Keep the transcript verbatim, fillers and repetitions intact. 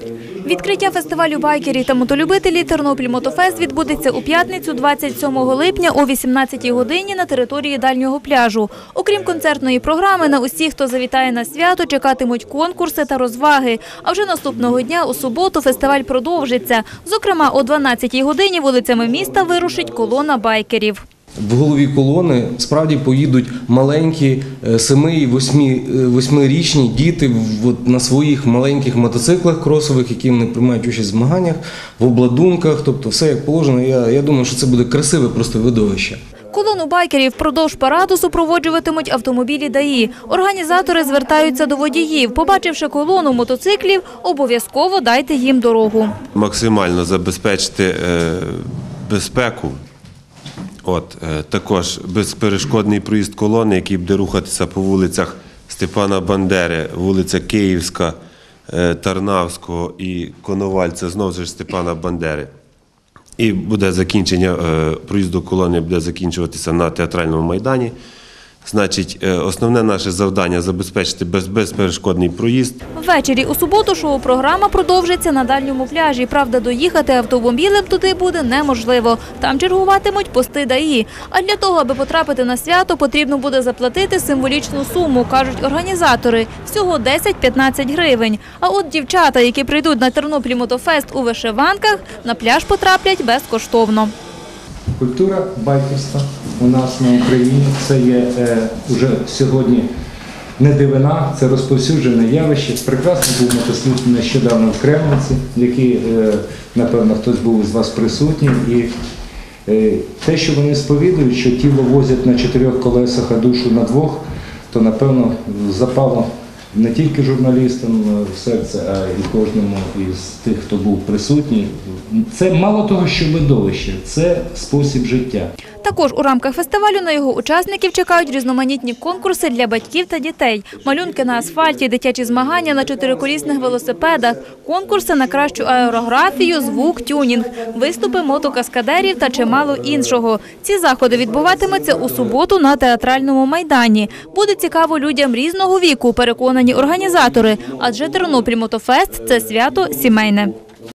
Відкриття фестивалю байкерів та мотолюбителів «Тернопіль Мотофест» відбудеться у п'ятницю двадцять сьомого липня о вісімнадцятій годині на території дальнього пляжу. Окрім концертної програми, на усіх, хто завітає на свято, чекатимуть конкурси та розваги. А вже наступного дня, у суботу, фестиваль продовжиться. Зокрема, о дванадцятій годині вулицями міста вирушить колона байкерів. В голові колони справді поїдуть маленькі семи-восьмирічні діти на своїх маленьких мотоциклах кросових, які вони приймають участь в змаганнях, в обладунках, тобто все як положено. Я, я думаю, що це буде красиве просто видовище. Колону байкерів впродовж параду супроводжуватимуть автомобілі ДАІ. Організатори звертаються до водіїв. Побачивши колону мотоциклів, обов'язково дайте їм дорогу. Максимально забезпечити безпеку. От, також безперешкодний проїзд колони, який буде рухатися по вулицях Степана Бандери, вулиця Київська, Тарнавського і Коновальця, знову ж Степана Бандери. І буде закінчення проїзду колони буде закінчуватися на Театральному майдані. Значить, основне наше завдання – забезпечити безперешкодний проїзд. Ввечері у суботу шоу-програма продовжиться на дальньому пляжі. Правда, доїхати автомобілем туди буде неможливо. Там чергуватимуть пости ДАІ. А для того, аби потрапити на свято, потрібно буде заплатити символічну суму, кажуть організатори. Всього десять-п'ятнадцять гривень. А от дівчата, які прийдуть на Тернопіль Мотофест у вишиванках, на пляж потраплять безкоштовно. Культура байкерства у нас на Україні – це є е, вже сьогодні не дивина, це розповсюджене явище. Прекрасно був мотослід нещодавно в Кремниці, який, е, напевно, хтось був із вас присутній. І е, те, що вони сповідують, що тіло возять на чотирьох колесах, а душу на двох, то, напевно, запало не тільки журналістам в серце, а й кожному із тих, хто був присутній. Це мало того, що видовище, це спосіб життя. Також у рамках фестивалю на його учасників чекають різноманітні конкурси для батьків та дітей. Малюнки на асфальті, дитячі змагання на чотириколісних велосипедах, конкурси на кращу аерографію, звук, тюнінг, виступи мотокаскадерів та чимало іншого. Ці заходи відбуватимуться у суботу на Театральному майдані. Буде цікаво людям різного віку, переконані організатори, адже Тернопіль Мотофест – це свято сімейне.